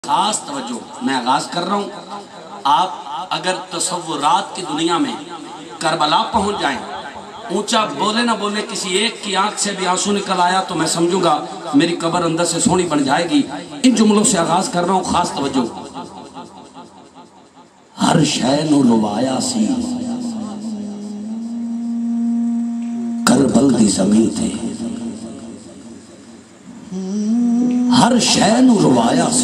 خاص توجہ میں آغاز کر رہا ہوں. آپ اگر تصورات کی دنیا میں کربلا پہنچ جائیں، اونچا بولے نہ بولے کسی ایک کی آنکھ سے بھی آنسو نکل آیا تو میں سمجھوں گا میری قبر اندر سے سونی بن جائے گی. ان جملوں سے آغاز کر رہا ہوں، خاص توجہ. ہر شے نو روایا سی کربل دی زمین تے، ہر شے نو روایا سی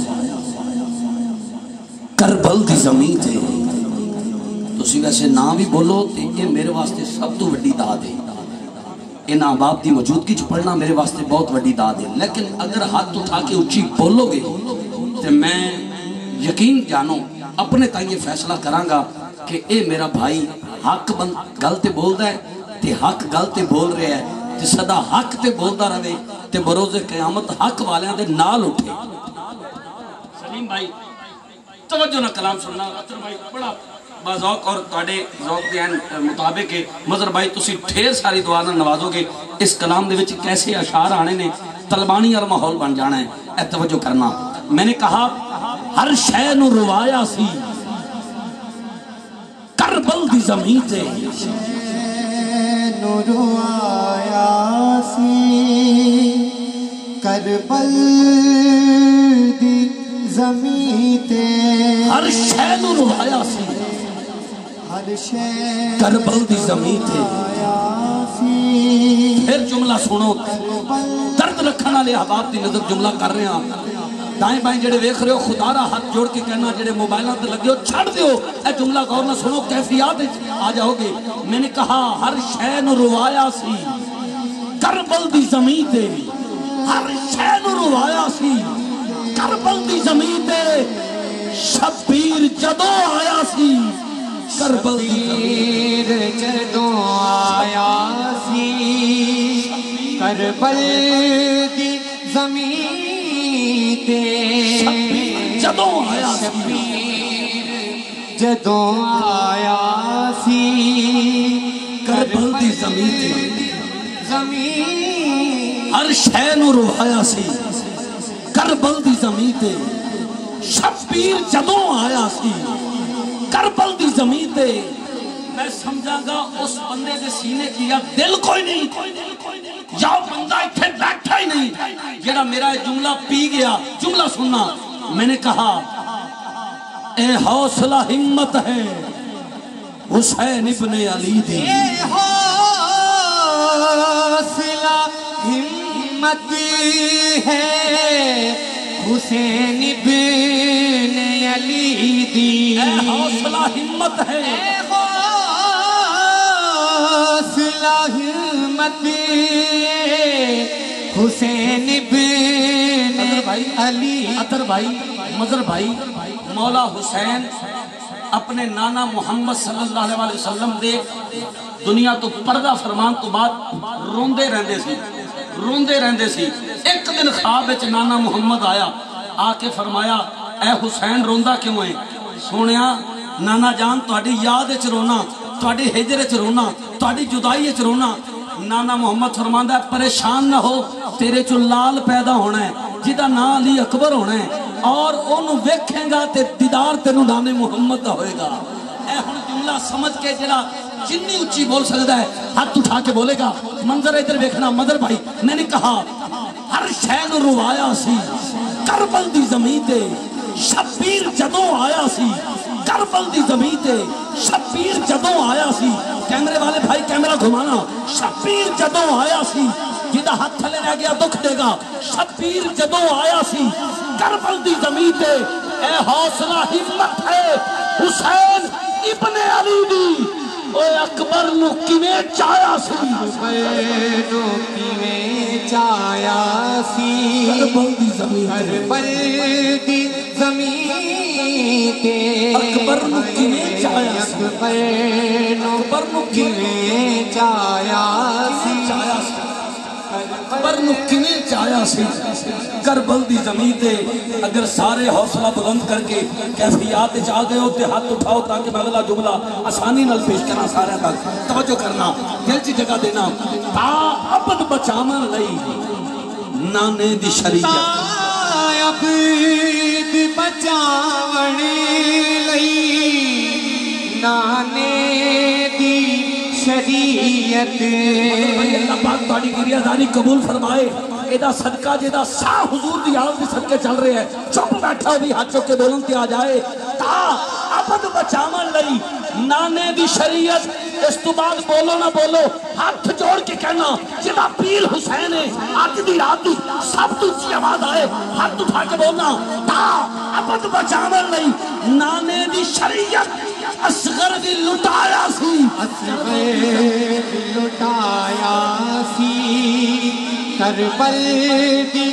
کربل دی زمین تے. تسی ویسے نہ بھی بولو تے یہ میرے واسطے سب تو وڈی داد ہے. ان احباب دی موجودگی چ پڑھنا میرے واسطے بہت وڈی داد ہے. لیکن اگر ہاتھ اٹھا کے اونچی بولو گے تے میں یقین جانو اپنے تائیں یہ فیصلہ کرانگا کہ اے میرا بھائی حق گل تے بول دا ہے تے حق گل تے بول رہے ہے تے صدا حق تے بول دا رہے تے بروز قیامت حق والیاں دے نال اٹھے. سلیم بھائی توجہ نہ کلام سننا. عطر بھائی بڑا بازوق اور تواڈے ذوق دے مطابق ہے. مظہر بھائی تسی ڈھیر ساری دعا نال نوازو گے. اس کلام دے وچ کیسے اشعار آنے نے طلبانی اور ماحول بن جانا ہے. اے توجہ کرنا. میں نے کہا ہر شے نو روایا سی کربل دی زمین تے، شے نو روایا سی کربل دی زمین تے، ہر شے نو روایا سی ہر شے کربل دی زمین تے. پھر جملہ سنو، درد رکھنا لے احباب دی نظر جملہ کر رہے ہیں. دائیں بائیں جڑے ویکھ رہے ہو خدا را ہاتھ جوڑ کے کہنا، جڑے موبائلوں تے لگے ہو چھڑ دیو. اے جملہ غور نہ سنو، کیفیات آ جاؤ گے. میں نے کہا ہر شے نو روایا سی کربل دی زمین تے، ہر شے نو روایا سی کربل دی زمین تے. شبیر جدوں آیا سی کربل دی جدوں آیا سی کربل دی زمین تے، جدوں آیا شبیر جدوں آیا سی کربل دی زمین تے. زمین ہر شے نو روایا سی کربل دی زمین تے. شبیر جدوں آیا سی کربل دی زمین تے. میں سمجھا گا اس بندے دے سینے کی یا دل کوئی نہیں یا بندہ اتھے بیٹھا ہی نہیں جڑا میرا جملہ پی گیا. جملہ سننا. میں نے کہا اے حوصلہ ہمت ہے حسین ابن علی دی، اے حوصلہ ہمت ہے حسین ابن علی دی. اے حوصلہ ہمت ہے، اے حوصلہ ہمت حسین ابن علی. عطر بھائی مظہر بھائی مولا حسین اپنے نانا محمد صلی اللہ علیہ وسلم دے دنیا تو پردہ فرمان تو بعد روندے رہندے سی. ایک دن خواب وچ نانا محمد آیا، آ کے فرمایا اے حسین روندا کیوں ہے؟ سونیا نانا جان تہاڈی یاد وچ رونا، تہاڈی ہجر وچ رونا، تہاڈی جدائی وچ رونا. نانا محمد فرماندا ہے پریشان نہ ہو، تیرے چو لال پیدا ہونا ہے جدا نا علی اکبر ہونا ہے اور انہوں ویکھیں گا تے دیدار تینوں نانے محمد دا ہوئے گا. اے ہن جملہ سمجھ کے جڑا جنی اچھی بول سکتا ہے ہاتھ اٹھا کے بولے گا. منظر ادھر ویکھنا مظہر بھائی. میں نے کہا ہر شے نو روایا سی کربل دی زمین تے. شبیر جدوں آیا سی کربل دی زمین تے. شبیر جدوں آیا سی. کیمرے والے بھائی کیمرہ گھمانا. شبیر جدوں آیا سی، جدہ ہاتھ تھلے رہ گیا دکھ دے گا. شبیر جدوں آیا سی کربل دی زمین تے. اے حوصلہ ہمت ہے حسین ابن علی دی. اے اکبر نو کیویں چایا سی، اکبر نو کیویں چایا سی کربل دی زمین تے. کربل دی زمین تے. اکبر نو کیویں چایا سی، اکبر نو کیویں چایا سی اکبر نو کیویں چایا سی کربل دی زمین تے. اگر سارے حوصلہ بلند کر کے کیفیات چاہ گئے ہو تے ہاتھ اٹھاؤ تاکہ میں اگلا جملہ آسانی نال پیش کرنا. سارے تک توجہ کرنا، دل چی جگہ دینا. تا ابد بچامن لئی نانے دی شریعت بچاون لئی نانے دی شریعت اللہ پاک تہاڈی گریاداری قبول فرمائے ایدا صدقہ جیدا ساہ حضور دی آواز دی صدقے چل رہے ہیں چپ بیٹھا ہوئی ہاتھ چک کے بولن تے آ جائے تا ابد بچاون لئی نانے دی شریعت اس تو بعد بولو نہ بولو ہاتھ جوڑ کے کہنا جدا پیر حسین ہے آج دی رات دی سب تو اچھی آواز آئے ہاتھ اٹھا کے بولنا تا ابد بچاون لئی نانے دی شریعت اصغر دی لٹایا سی اصغر دی لٹایا سی کربل دی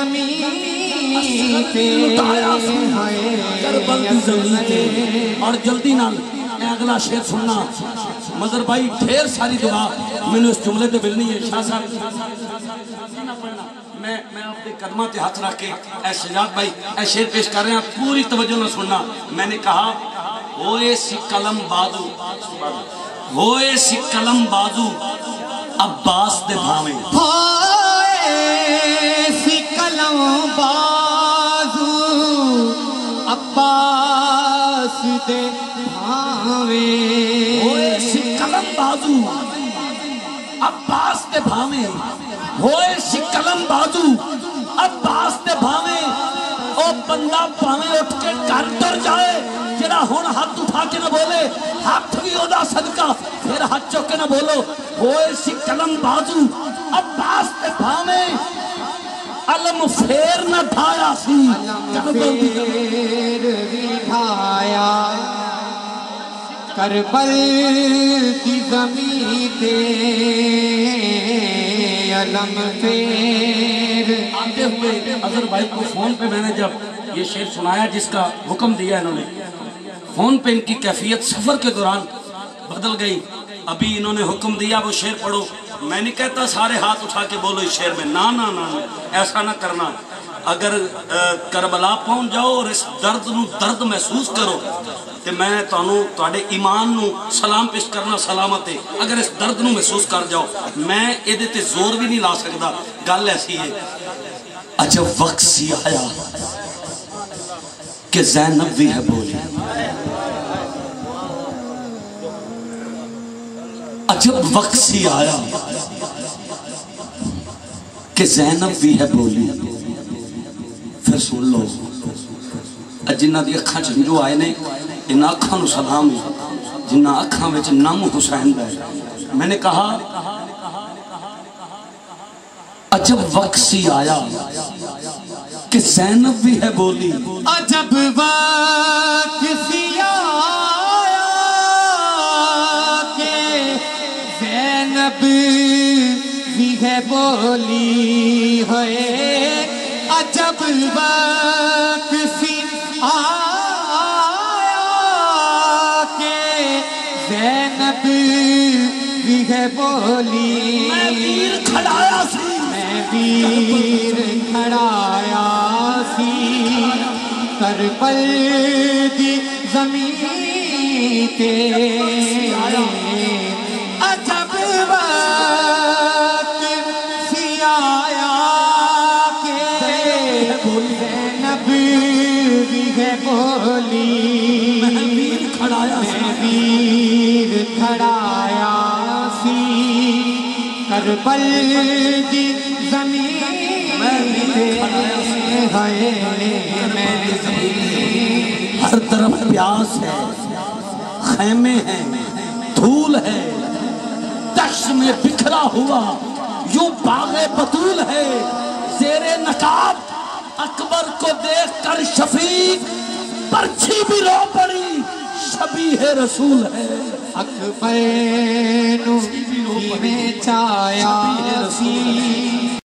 زمین پہ کربل دی زمین پہ اور جلدی نال اگلا شعر سننا مظہر بھائی ڈھیر ساری دعا میں نے اس جملے تے ملنی ہے شاہ صاحب میں آپ کے قدمہ تے ہاتھ رکھ کے اے سجاد بھائی اے شعر پیش کر رہے ہیں پوری توجہ نہ سننا میں نے کہا ہوئے سی قلم بازو ہوئے سی قلم بازو عباس دے بھاویں ہوئے سی قلم بازو عباس دے ہوئے سی قلم بازو عباس دے بھاویں ہوئے سی قلم بازو عباس دے بھاویں او بندہ بھاویں اٹھ کے گھر ٹر جائے جڑا ہن ہاتھ اٹھا کے نہ بولے ہاتھ بھی اودا صدقہ پھر ہاتھ چک کے نہ بولو ہوئے سی قلم بازو عباس دے بھاویں علم پھیر نہ ڈھایا سی علم پھیر بھی ڈھایا کربل دی زمین تے علم پھیر آتے ہوئے اظہر بھائی کو فون پہ میں نے جب یہ شعر سنایا جس کا حکم دیا انہوں نے فون پہ ان کی کیفیت سفر کے دوران بدل گئی ابھی انہوں نے حکم دیا وہ شعر پڑھو میں نہیں کہتا سارے ہاتھ اٹھا کے بولو اس شعر میں نا ایسا نہ کرنا اگر کربلا پہنچ جاؤ اور اس درد نو درد محسوس کرو کہ میں تواڈے ایمان نو سلام پیش کرنا سلامت ہے اگر اس درد نو محسوس کر جاؤ میں ایدے تے زور بھی نہیں لا سکتا گل ایسی ہے عجب وقت سی آیا کہ زینب بھی ہے بولی عجب وقت سی آیا کہ زینب بھی ہے بولی پھر سن لو جنہ دی اکھاں چنجو آئے نے ان اکھاں نو سلام جنہ اکھاں وچ نام حسین دا ہے میں نے کہا عجب وقت سی آیا کہ زینب بھی ہے بولی عجب وقت سی آیا کہ زینب بھی ہے بولی ہے عجب وقت سی آیا کہ زینب بھی ہے بولی میں ویر کھڑایا سی میں ویر کھڑایا سی کربل دی زمین تے عجب وقت سی آیا کہ زینب بھی ہے بولی میں ویر کھڑایا سی میں ویر کھڑایا سی کربل دی زمین تے ہر طرف پیاس ہے خیمے ہیں دھول ہے دشت میں بکھرا ہوا یوں باغ بطول ہے زیر نقاب اکبر کو دیکھ کر شفیق پرچھی بھی رو پڑی شبیہ رسول ہے اکبر نو میں چایا سی